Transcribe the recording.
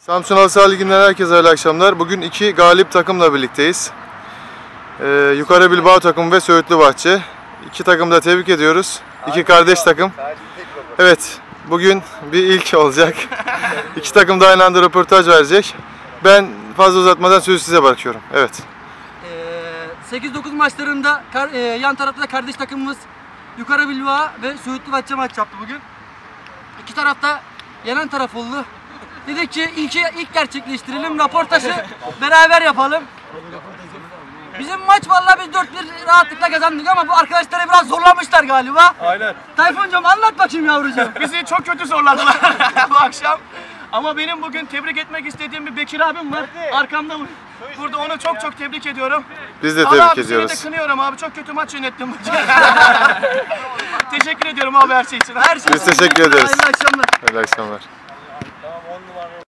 Samsun Halı Saha Ligi'nden herkese hayırlı akşamlar. Bugün iki galip takımla birlikteyiz. Yukarı Bilbao takımı ve Söğütlü Bahçe. İki takımı da tebrik ediyoruz. İki kardeş takım. Evet, bugün bir ilk olacak. İki takım da aynı anda röportaj verecek. Ben fazla uzatmadan sözü size bırakıyorum. Evet. 8-9 maçlarında yan tarafta da kardeş takımımız Yukarı Bilbao ve Söğütlü Bahçe maç yaptı bugün. İki tarafta yenen taraf oldu. Dedik ki ilk gerçekleştirelim, raportajı beraber yapalım. Bizim maç vallahi biz 4-1 rahatlıkla kazandık ama bu arkadaşları biraz zorlamışlar galiba. Aynen. Tayfuncuğum anlat bakayım yavrucuğum. Bizi çok kötü zorladılar bu akşam. Ama benim bugün tebrik etmek istediğim bir Bekir abim var. Arkamda burada onu çok tebrik ediyorum. Biz de tebrik ediyoruz. Seni de kınıyorum abi. Çok kötü maç yönettim. Teşekkür ediyorum abi her şey için. Biz teşekkür ederiz. Hayırlı akşamlar. Hayırlı akşamlar.